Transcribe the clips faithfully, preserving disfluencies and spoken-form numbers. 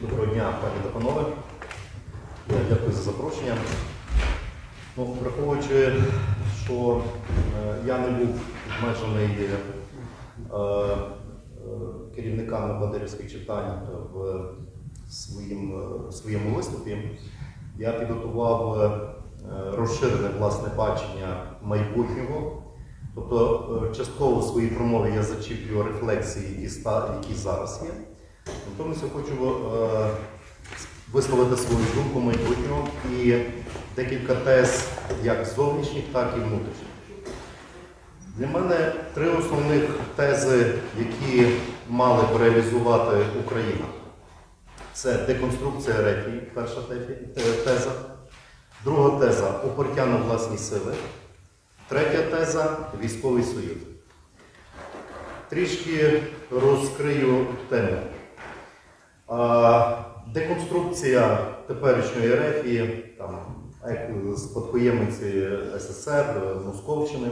Доброго дня, пані та панове. Я дякую за запрошення. Ну, враховуючи, що е, я не був обмежений е, е, керівниками бандерівських читань в, своїм, в своєму виступі, я підготував е, розширене власне бачення майбутнього. Тобто, е, частково в своїй промові я зачіплю рефлексії, які, ста, які зараз є. Натомість я хочу е, висловити свою думку майбутнього і декілька тез як зовнішніх, так і внутрішніх. Для мене три основних тези, які мали б реалізувати Україна. Це деконструкція рефії, перша теза. Друга теза – опертя на власні сили. Третя теза – військовий союз. Трішки розкрию тему. Деконструкція теперішньої рефії, там, спадкоємниці ес ес ер, Московщини.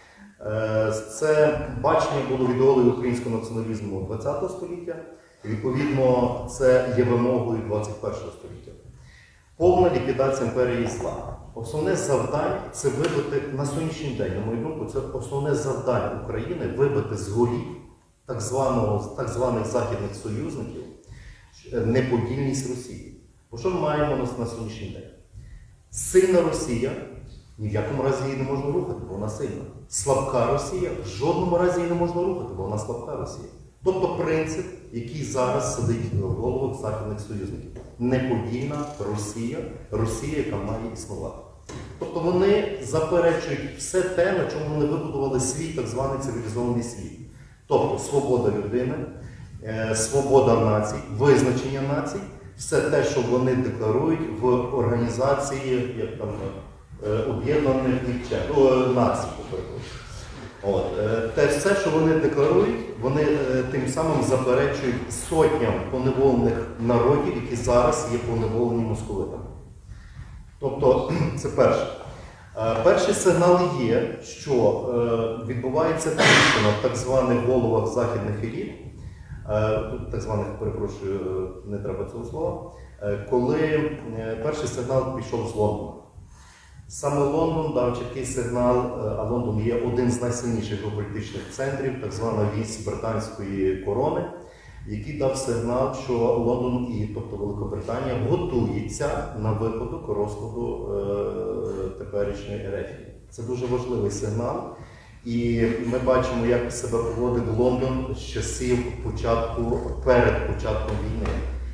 Це бачення було ідеології українського націоналізму ХХ століття. І, відповідно, це є вимогою двадцять першого століття. Повна ліквідація імперії зла. Основне завдання – це вибити, на сьогоднішній день, на мою думку, це основне завдання України – вибити з голів так, званого, так званих західних союзників неподільність Росії. Бо що ми маємо на сьогоднішній день? Сильна Росія, ні в якому разі її не можна рухати, бо вона сильна. Слабка Росія, в жодному разі її не можна рухати, бо вона слабка Росія. Тобто принцип, який зараз сидить в головах західних союзників. Неподільна Росія, Росія, яка має існувати. Тобто вони заперечують все те, на чому вони вибудували свій так званий цивілізований світ. Тобто свобода людини, свобода націй, визначення націй, все те, що вони декларують в організації як там, об'єднаних націй. От. Те все, що вони декларують, вони тим самим заперечують сотням поневолених народів, які зараз є поневолені московитами. Тобто, це перше. Перший сигнал є, що відбувається тріщина в так званих головах західних еліт, так званих, перепрошую, не треба цього слова, коли перший сигнал пішов з Лондона. Саме Лондон дав чіткий сигнал, а Лондон є один з найсильніших геополітичних центрів, так звана вісь британської корони, який дав сигнал, що Лондон і, тобто Великобританія, готується на випадок розкладу е, теперішньої рефії. Це дуже важливий сигнал. І ми бачимо, як себе поводив Лондон з часів початку, перед початком війни.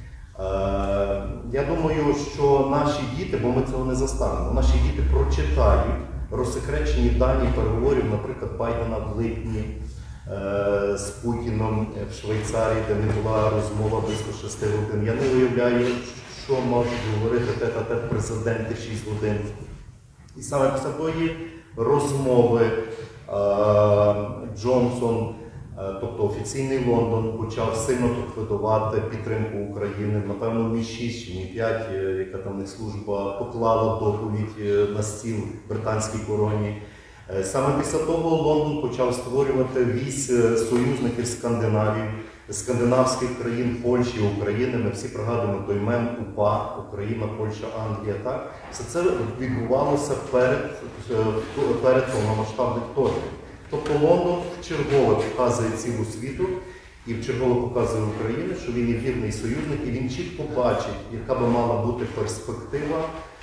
Е, я думаю, що наші діти, бо ми цього не застанемо, наші діти прочитають розсекречені дані переговорів, наприклад, Байдена в липні е, з Путіном в Швейцарії, де не була розмова близько шести годин. Я не уявляю, що можуть говорити тет-а-тет президенти шість годин. І саме після тої розмови Джонсон, тобто офіційний Лондон, почав сильно торпедувати підтримку України. Напевно, Мі шість чи Мі п'ять, яка там не служба, поклала доповідь на стіл британській короні. Саме після того Лондон почав створювати вісь союзників Скандинавії, скандинавських країн, Польщі, України. Ми всі пригадуємо той мем УПА, Україна, Польща, Англія. Так? Все це відбувалося перед, перед повномасштабним вторгненням. Тобто Лондон вчергове показує цілу світу і вчергове показує Україні, що він є вірний союзник, і він чітко бачить, яка би мала бути перспектива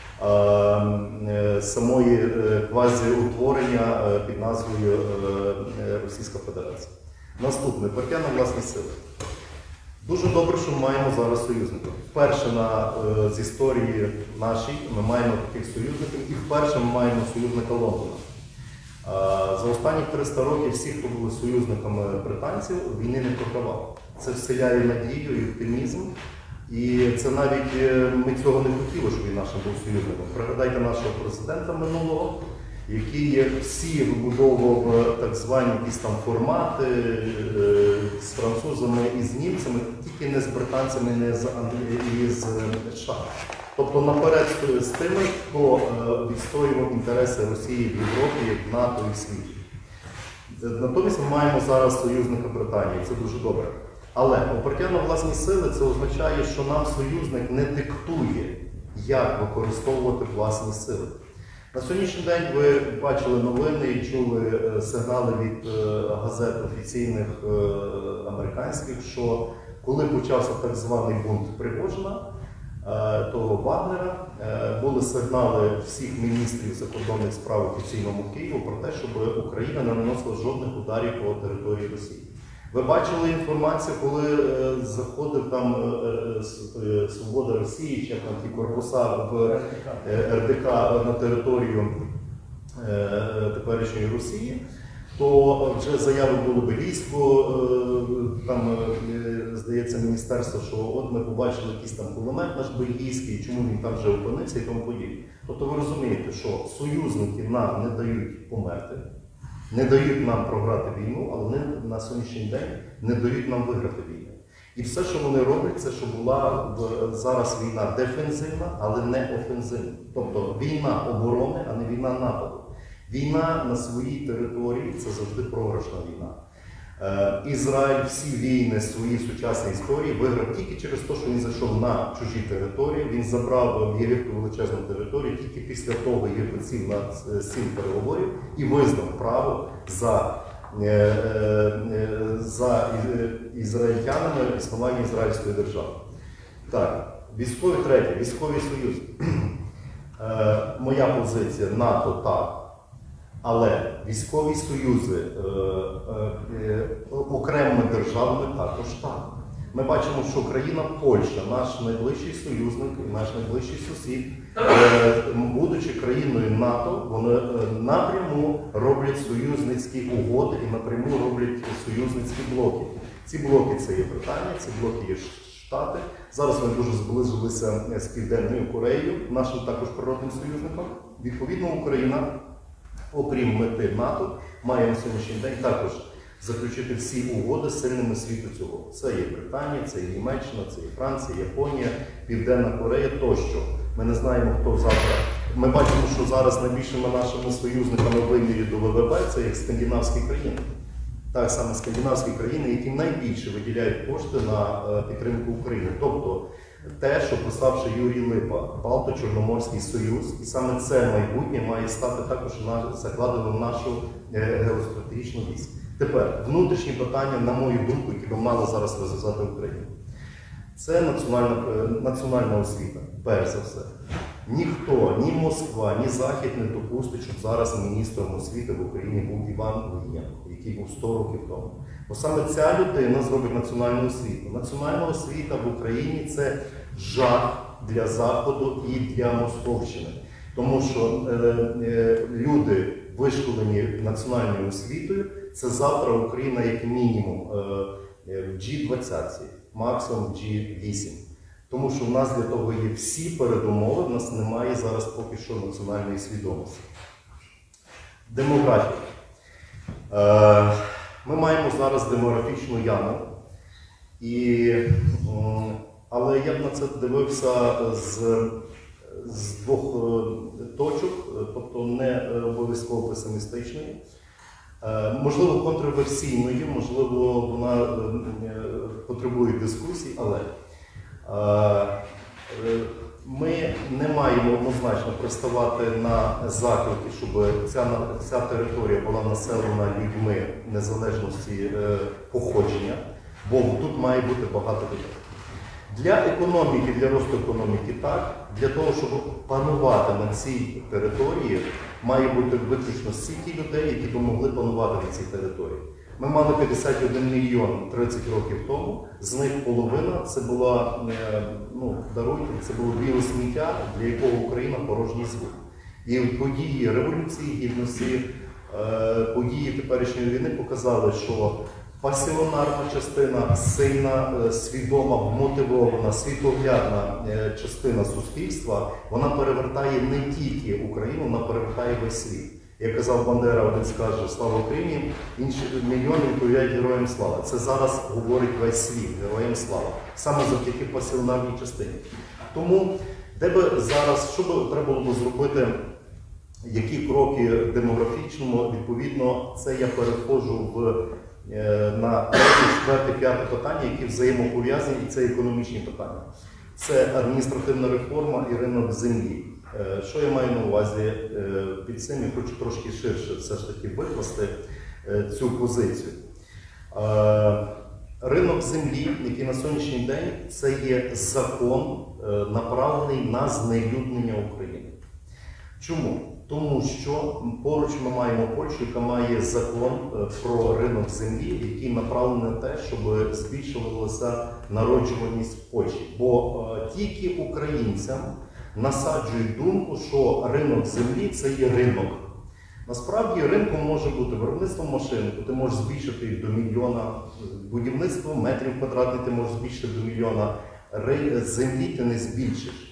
е, самої е, квазіутворення е, під назвою е, Російська Федерація. Наступне, опертя на власні сили. Дуже добре, що ми маємо зараз союзників. Вперше на, е, з історії нашій ми маємо таких союзників, і вперше ми маємо союзника Лондона. За останні триста років всі, хто були союзниками британців, війни не програвали. Це вселяє надію і оптимізм. І це навіть ми цього не хотіли, щоб він нашим був союзником. Пригадайте нашого президента минулого, який всі вибудовував так звані якісь там формати з французами і з німцями, тільки не з британцями, не з і з США. Тобто наперед з тими, хто відстоював інтереси Росії в Європі, в НАТО і в світі. Натомість ми маємо зараз союзника Британії, це дуже добре. Але опертя на власні сили це означає, що нам союзник не диктує, як використовувати власні сили. На сьогоднішній день ви бачили новини і чули сигнали від газет офіційних американських, що коли почався так званий бунт Пригожина, того Вагнера, були сигнали всіх міністрів закордонних справ офіційному Києву про те, щоб Україна не наносила жодних ударів по території Росії. Ви бачили інформацію, коли заходив там Свобода Росії, чи там ті корпуса в ер де ка на територію теперішньої Росії, то вже заяви були Белійського, там, здається, міністерство, що от ми побачили якийсь там кулемет наш бельгійський, чому він там вже опинився і тому подібне. Тобто ви розумієте, що союзники нам не дають померти, не дають нам програти війну, але вони на сьогоднішній день не дають нам виграти війну. І все, що вони роблять, це, що була зараз війна дефензивна, але не офензивна. Тобто війна оборони, а не війна нападу. Війна на своїй території – це завжди програшна війна. Е, Ізраїль всі війни своїй сучасній історії виграв тільки через те, що він зайшов на чужі території, він забрав в Єгипту величезну територію, тільки після того Єгипет сів на стіл переговорів і визнав право за, е, е, за ізраїльтянами існування Ізраїльської держави. Так, військові третє, військовий союз. Е, моя позиція – НАТО так. Але військові союзи е, е, е, окремими державами також так. Ми бачимо, що країна Польща, наш найближчий союзник, наш найближчий сусід, е, будучи країною НАТО, вони е, напряму роблять союзницькі угоди і напряму роблять союзницькі блоки. Ці блоки це є Британія, ці блоки є Штати. Зараз ми дуже зблизилися з Південною Кореєю, нашим також природним союзником. Відповідно, Україна, окрім мети НАТО, має на сьогоднішній день також заключити всі угоди з сильними світу цього. Це є Британія, це є Німеччина, це є Франція, Японія, Південна Корея тощо. Ми не знаємо, хто завтра. Ми бачимо, що зараз найбільшими нашими союзниками в вимірі до ВВП це є скандинавські країни. Так саме скандинавські країни, які найбільше виділяють кошти на підтримку України. Тобто те, що писав ще Юрій Липа, Балто-Чорноморський союз, і саме це майбутнє має стати також закладено в нашу геостратегічну вісь. Тепер, внутрішні питання, на мою думку, які би мали зараз розв'язати Україну. Це національна, національна освіта, перш за все. Ніхто, ні Москва, ні Захід не допустить, щоб зараз міністром освіти в Україні був Іван Лугієнко, який був сто років тому. Бо саме ця людина зробить національну освіту. Національна освіта в Україні – це жах для Заходу і для Московщини. Тому що е, е, люди, вишколені національною освітою, це завтра Україна як мінімум е, в джі двадцять, максимум в джі вісім. Тому що в нас для того є всі передумови, в нас немає зараз поки що національної свідомості. Демографія. Е, ми маємо зараз демографічну яму, і, але я б на це дивився з, з двох точок, тобто не обов'язково песимістичної. Е, можливо, контроверсійної, можливо, вона потребує дискусій, але ми не маємо однозначно приставати на заклики, щоб ця, ця територія була населена людьми незалежності е, походження, бо тут має бути багато людей. Для економіки, для росту економіки так, для того, щоб панувати на цій території, має бути виключно стільки людей, які б могли панувати на цій території. Ми мали п'ятдесят один мільйон тридцять років тому, з них половина це була, ну, даруйте, це було біле сміття, для якого Україна порожній звук. І події Революції Гідності, події теперішньої війни показали, що пасіонарна частина, сильна, свідома, вмотивована, світоглядна частина суспільства, вона перевертає не тільки Україну, вона перевертає весь світ. Як казав Бандера, один скаже «Слава Україні», інші мільйони відповідають «Героям слава». Це зараз говорить весь світ «Героям слава», саме завдяки пасіонарній частині. Тому, де би зараз, що би треба було зробити, які кроки демографічному, відповідно, це я переходжу в е, на третє, четверте, п'яте питання, які взаємопов'язані, і це економічні питання. Це адміністративна реформа і ринок землі. Е, Що я маю на увазі е, під цим? Я хочу трошки ширше все ж таки викласти е, цю позицію. Е, Ринок землі, який на сьогоднішній день, це є закон, е, направлений на знелюднення України. Чому? Тому що поруч ми маємо Польщу, яка має закон про ринок землі, який направлений на те, щоб збільшувалася народжуваність в Польщі. Бо е, тільки українцям насаджують думку, що ринок землі – це є ринок. Насправді ринком може бути виробництво машин, ти можеш збільшити їх до мільйона, будівництво метрів квадратних ти можеш збільшити до мільйона, землі ти не збільшиш.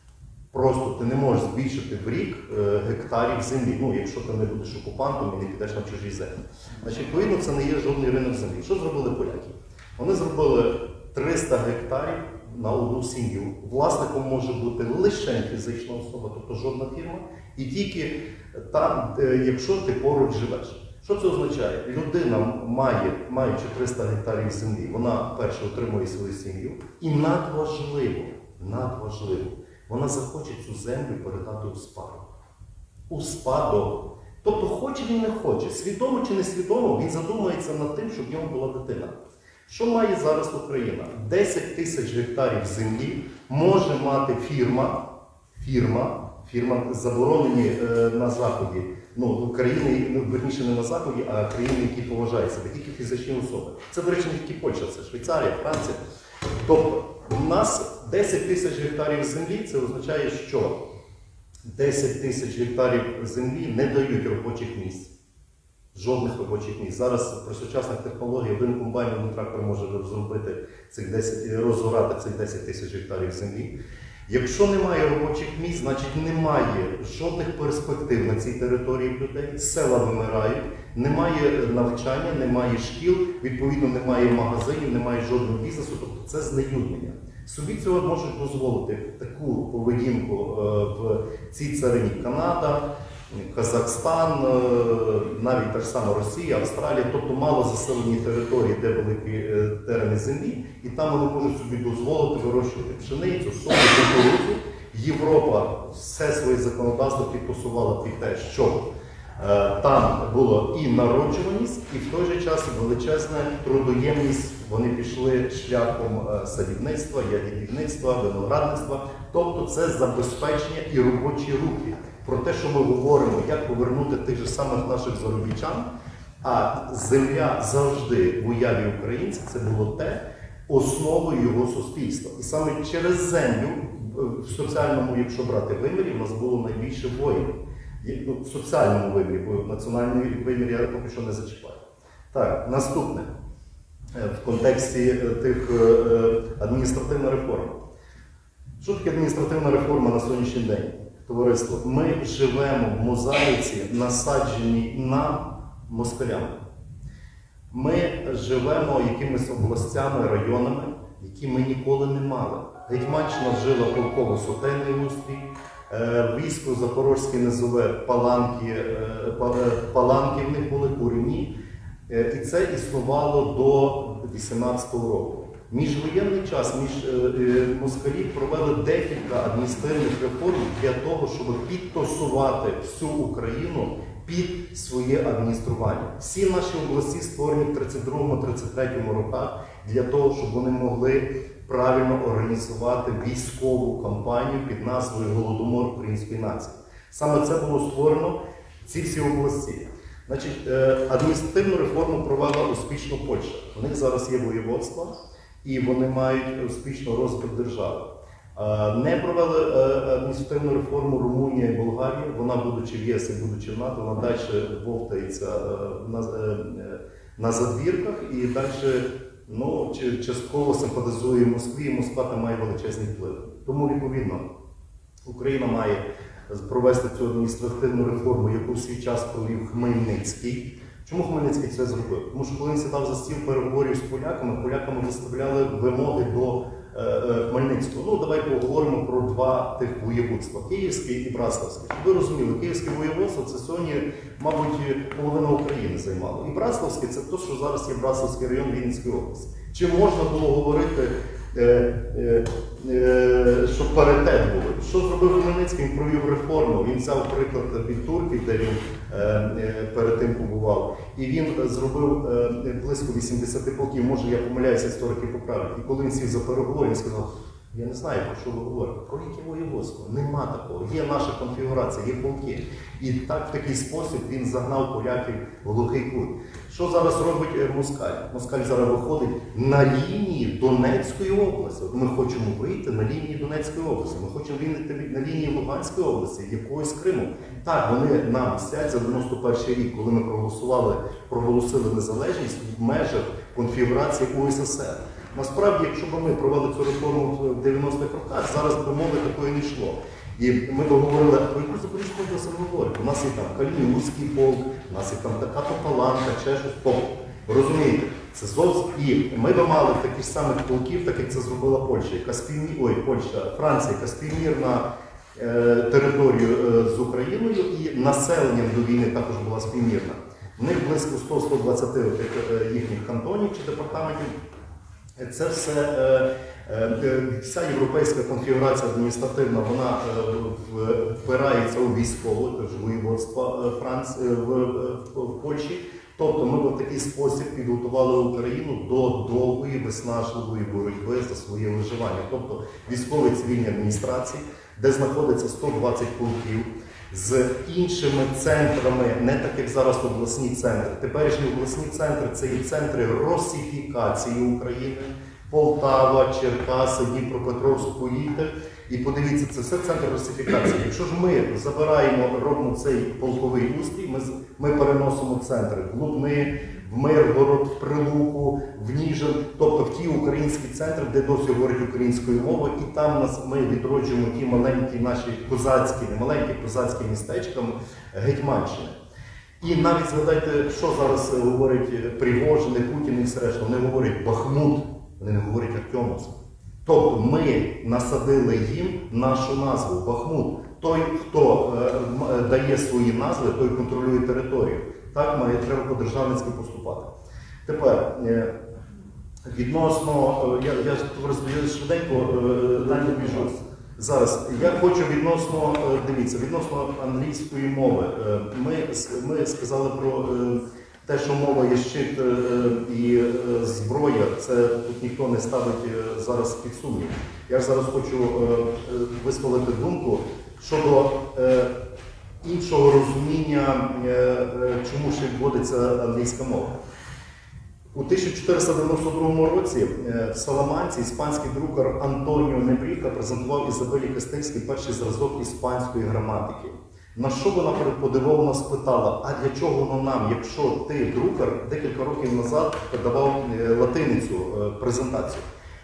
Просто ти не можеш збільшити в рік е, гектарів землі, ну, якщо ти не будеш окупантом і не підеш на чужі землі. Значить, відповідно, це не є жодний ринок землі. Що зробили поляки? Вони зробили триста гектарів на одну сім'ю. Власником може бути лише фізична особа, тобто жодна фірма, і тільки там, е, якщо ти поруч живеш. Що це означає? Людина має, маючи триста гектарів землі, вона перше отримує свою сім'ю, і надважливо, надважливо, вона захоче цю землю передати у спадок. У спадок. Тобто хоче він не хоче, свідомо чи несвідомо, він задумається над тим, щоб в ньому була дитина. Що має зараз Україна? десять тисяч гектарів землі може мати фірма, фірма, фірма заборонені е, на Заході, ну, країни, ну, верніше не на Заході, а країни, які поважають себе, тільки фізичні особи. Це, до речі, не тільки Польща, це Швейцарія, Франція. Тобто, у нас десять тисяч гектарів землі, це означає, що десять тисяч гектарів землі не дають робочих місць. Жодних робочих місць. Зараз при сучасних технологіях один комбайн, один трактор може розробити цих десять, розорати цих десять тисяч гектарів землі. Якщо немає робочих місць, значить немає жодних перспектив на цій території людей, села вимирають, немає навчання, немає шкіл, відповідно немає магазинів, немає жодного бізнесу, тобто це знелюднення. Собі цього можуть дозволити таку поведінку в цій царині Канада, Казахстан, навіть та ж сама Росія, Австралія, тобто мало заселені території, де великі терени землі, і там вони можуть собі дозволити вирощувати пшеницю, сою, кукурудзу. Європа все своє законодавство підтасувала під те, що е, там було і народжуваність, і в той же час величезна трудоємність. Вони пішли шляхом е, садівництва, ягідництва, виноградництва, тобто це забезпечення і робочі руки. Про те, що ми говоримо, як повернути тих же самих наших заробітчан, а земля завжди в уяві українців це було те, основою його суспільства. І саме через землю, в соціальному, якщо брати вимірі, в нас було найбільше воїнів. В соціальному вимірі, бо в національному вимірі я поки що не зачіпаю. Так, наступне, в контексті тих адміністративна реформа. Що таке адміністративна реформа на сьогоднішній день? Товариство, ми живемо в мозаїці, насадженій на москалями. Ми живемо якимись областями, районами, які ми ніколи не мали. Гетьманщина жила полково-сотельний устрій, військо Запорозьке низове, паланки, паланки в них були курені. І це існувало до вісімнадцятого року. Міжвоєнний час, між е, москалі провели декілька адміністративних реформ для того, щоб підтасувати всю Україну під своє адміністрування. Всі наші області створені в тридцять другому — тридцять третьому роках для того, щоб вони могли правильно організувати військову кампанію під назвою «Голодомор української нації». Саме це було створено в ці всі області. Значить, адміністративну реформу провела успішно Польща. У них зараз є воєводства, і вони мають успішно розвиток держави. Не провели адміністративну реформу Румунія і Болгарія, вона, будучи в ЄС і будучи в НАТО, вона далі вовтається на, на задвірках і далі ну, частково симпатизує Москві, і Москва там має величезний вплив. Тому, відповідно, Україна має провести цю адміністративну реформу, яку в свій час провів Хмельницький. Чому Хмельницький це зробив? Тому що коли він сідав за стіл переговорів з поляками, поляками виставляли вимоги до е, е, Хмельницького. Ну, давай поговоримо про два тих воєводства – Київське і Братславське. Щоб ви розуміли, Київське воєводство – це сьогодні, мабуть, половина України займало. І Братславське – це те, що зараз є Братславський район Вінницької області. Чи можна було говорити, е, е, е, що паритет був? Що зробив Хмельницький? Він провів реформу. Він взяв приклад від Турки, де він е, е, перед тим побував. І він зробив е, близько вісімдесят полків. Може, я помиляюся, історики поправлять. І коли він сів за переговори, він сказав: я не знаю, про що ви говорите. Про яке воєводство? Нема такого. Є наша конфігурація, є полки. І так, в такий спосіб він загнав поляків в глухий кут. Що зараз робить Москаль? Москаль зараз виходить на лінії Донецької області. От ми хочемо вийти на лінії Донецької області. Ми хочемо вийти на лінії Луганської області, якоїсь Криму. Так, вони нам мстять за дев'яносто перший рік, коли ми проголосували, проголосили незалежність в межах конфігурації У С С Р. Насправді, якщо б ми провели цю реформу в дев'яностих роках, зараз би мови такої не йшло. І ми б говорили, про яку Запорізьку область ви говорите? У нас є там Калінінградський полк, у нас є там така-то паланка, ще щось полк. Розумієте, це зовсім. І ми б мали таких самих полків, так як це зробила Польща, яка співмір... Ой, Польща, Франція, яка співмірна е, територію е, з Україною, і населенням до війни також була співмірна. В них близько сто - сто двадцять е, їхніх кантонів чи департаментів. Це все, е, е, вся європейська конфігурація адміністративна, вона е, впирається у військове, тож воєводство Франції в, в, в Польщі. Тобто ми в такий спосіб підготували Україну до довгої, виснажливої боротьби за своє виживання. Тобто військові цивільні адміністрації, де знаходиться сто двадцять полків, з іншими центрами, не так як зараз обласні центри. Теперішні обласні центри – це і центри росифікації України, Полтава, Черкаси, Дніпропетровськ, Політик. І подивіться, це все центр русифікації. Якщо ж ми забираємо, робимо цей полковий устрій, ми, ми переносимо центри в Лубни, в Миргород, в Прилуку, в Ніжин, тобто в ті українські центри, де досі говорять українською мовою, і там нас ми відроджуємо ті маленькі наші козацькі, не маленькі козацькі містечка Гетьманщини. І навіть згадайте, що зараз говорять Пригожин, Путін і все решта. Вони говорять Бахмут, вони не говорять Артемовськ. Тобто ми насадили їм нашу назву Бахмут. Той, хто е, дає свої назви, той контролює територію. Так має треба по-державницьки поступати. Тепер, е, відносно, е, я, я розповідаю швиденько, е, далі біжу. Зараз, я хочу відносно, е, дивіться, відносно англійської мови. Е, ми, ми сказали про е, те, що мова є щит е, і е, зброя, це тут ніхто не ставить е, зараз під сумнів. Я ж зараз хочу е, висловити думку щодо е, іншого розуміння, е, е, чому ще вводиться англійська мова. У тисяча чотириста дев'яносто другому році е, в Саламанці іспанський друкар Антоніо Небріха презентував Ізабелі Кастильській перший зразок іспанської граматики. На що вона подивовано спитала: а для чого воно нам, якщо ти, друкар, декілька років назад давав латиницю презентацію?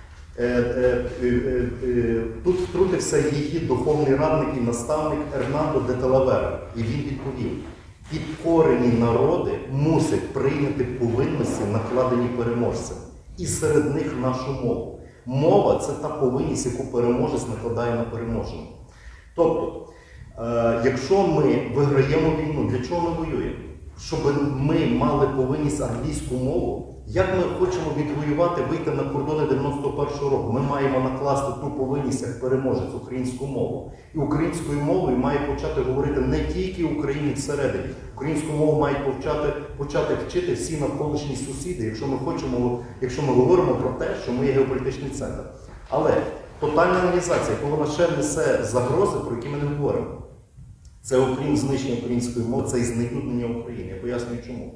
Тут втрутився її духовний радник і наставник Ернандо де Талавера. І він відповів: підкорені народи мусять прийняти повинності, накладені переможцем. І серед них нашу мову. Мова – це та повинність, яку переможець накладає на переможеного. Тобто, якщо ми виграємо війну, для чого ми воюємо? Щоб ми мали повинність англійську мову. Як ми хочемо відвоювати, вийти на кордони дев'яносто першого року? Ми маємо накласти ту повинність, як переможець, українську мову. І українською мовою має почати говорити не тільки українець всередині. Українську мову мають почати, почати вчити всі навколишні сусіди, якщо ми хочемо, якщо ми говоримо про те, що ми є геополітичний центр. Але тотальна аналізація, коли вона ще несе загрози, про які ми не говоримо. Це, окрім знищення української мови, це і знеднення України. Я пояснюю чому.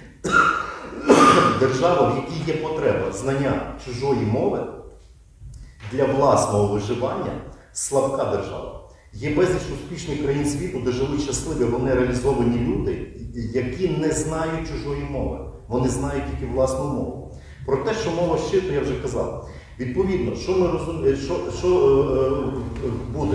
Держава, в якій є потреба знання чужої мови для власного виживання, слабка держава. Є безліч успішних країн світу, де живуть щасливі, вони реалізовані люди, які не знають чужої мови. Вони знають тільки власну мову. Про те, що мова щиту, я вже казав. Відповідно, що, ми розум... що, що е, буде?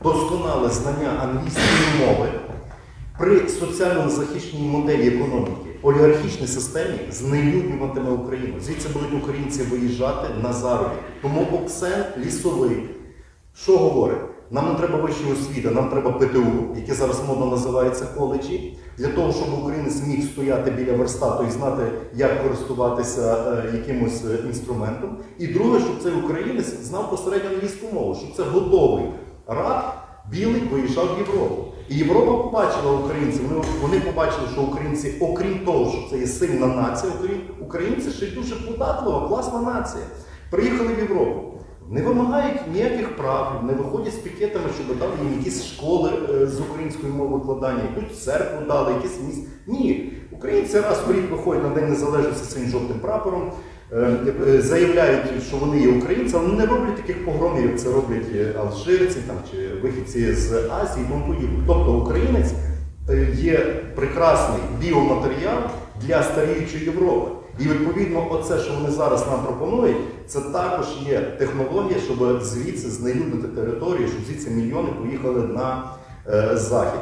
Досконале знання англійської мови при соціально захищеній моделі економіки. олігархічній системі знелюднюватиме Україну. Звідси будуть українці виїжджати на заробітки. Тому Оксен Лісовий, що говорить? Нам не треба вищої освіти, нам треба ПТУ, яке зараз модно називається коледжі, для того, щоб українець міг стояти біля верстату і знати, як користуватися е, якимось інструментом. І друге, щоб цей українець знав посередньо англійську мову, щоб це готовий раб, білий, виїжджав в Європу. І Європа побачила українців, вони, вони побачили, що українці, окрім того, що це є сильна нація, українці ще й дуже податлива, класна нація. Приїхали в Європу. Не вимагають ніяких прав, не виходять з пікетами, щоб дали їм якісь школи з української мови викладання, якусь церкву дали, якісь місце. Ні. Українці раз в рік виходять на День Незалежності з цим жовтим прапором, заявляють, що вони є українці, але не роблять таких погромів, як це роблять алжирці там, чи вихідці з Азії і тому подібне. Тобто українець є прекрасний біоматеріал для старіючої Європи. І відповідно оце, що вони зараз нам пропонують, це також є технологія, щоб звідси знелюднити територію, щоб звідси мільйони поїхали на е, захід.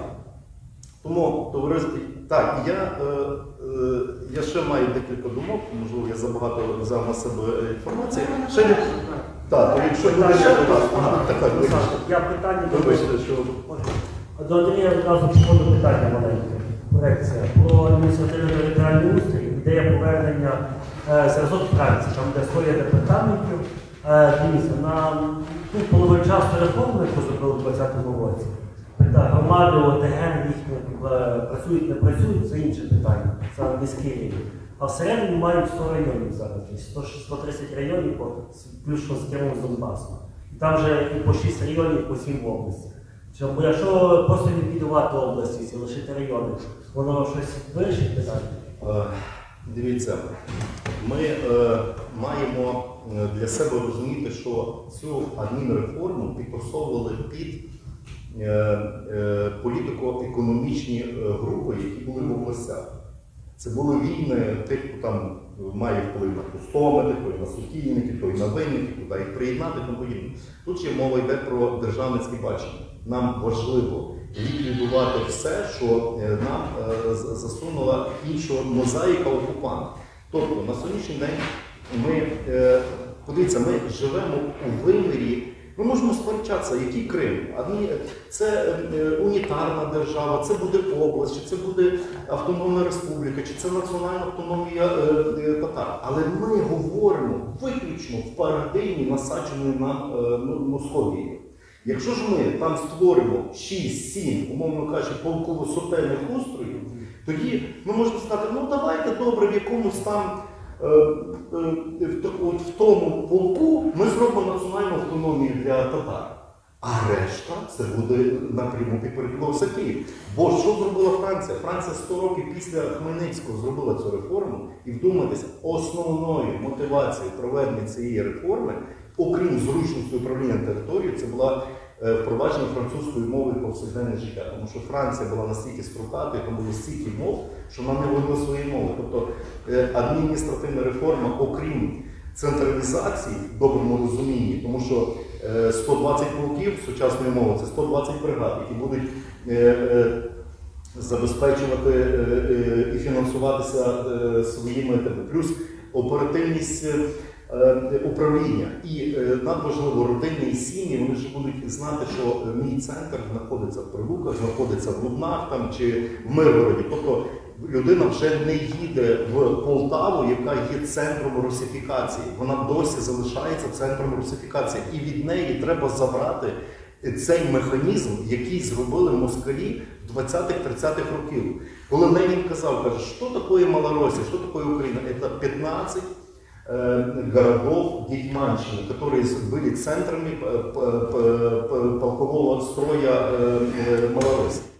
Тому, товариство, так, я, е, е, я ще маю декілька думок, можливо, я забагато взяв на себе інформації. Ще не... Так, то якщо не ще, ага, так, так, я питання до вибачте, що... До Андрія одразу підходу питання маленьке. Корекція. Про адміністративно-територіальний устрій, ідея повернення е, зразок Франції, там де створює департаментів. Е, дивіться, на ту половину часу реформи, яку зробили у двадцятому році, питання, громади, ОТГ, їхні е, працюють, не працюють, це інше питання, це низький рівень. А всередині мають сто районів зараз, сто, сто тридцять районів, включно з Кримом, з Донбасом. І там вже і по шість районів, по сім в області. Бо якщо просто ліквідувати області, лишити райони, воно щось вирішить питання? Дивіться, ми е, маємо для себе розуміти, що цю адмінреформу підтасовували під е, е, політико-економічні групи, які були в областях. Це були війни тих, хто там має вплив на кустомети, той на сукільники, той на винники, туди їх приєднати і тому подібне. Тут ще мова йде про державницьке бачення. Нам важливо ліквідувати все, що нам е, засунула інша мозаїка окупанта. Тобто на сьогоднішній день ми, е, подивіться, ми живемо у вимірі, ми можемо сперечатися, який Крим. Це е, унітарна держава, це буде область, чи це буде автономна республіка, чи це національна автономія е, е, татар. Але ми говоримо виключно в парадигмі, насадженої на е, Московією. Якщо ж ми там створимо шість-сім, умовно кажучи, полково-сотельних устроїв, тоді ми можемо сказати, ну давайте добре, в якомусь там, е, е, в, в тому полку ми зробимо національну автономію для татар. А решта це буде напряму підпорядковуватися Київ. Бо що зробила Франція? Франція сто років після Хмельницького зробила цю реформу. І вдумайтеся, основною мотивацією проведення цієї реформи, окрім зручності управління територією, це була е, впровадження французької мови в повсякденне життя. Тому що Франція була настільки строкатою, там було стільки мов, що вона не вводила свої мови. Тобто е, адміністративна реформа, окрім централізації, в доброму розумінні, тому що е, сто двадцять полків сучасної мови – це сто двадцять бригад, які будуть е, е, забезпечувати е, е, і фінансуватися е, своїми, плюс оперативність е, управління. І е, надважливо, родинні сім'ї, вони ж будуть знати, що мій центр знаходиться в Прилуках, знаходиться в Лубнах там, чи в Миргороді. Тобто людина вже не їде в Полтаву, яка є центром русифікації. Вона досі залишається центром русифікації. І від неї треба забрати цей механізм, який зробили москалі в двадцятих-тридцятих років. Коли Ленін казав, каже, що таке Малоросія, що таке Україна? Це пятнадцать э, городов Гетьманщины, которые были центрами полкового строя э, э, Малороссии.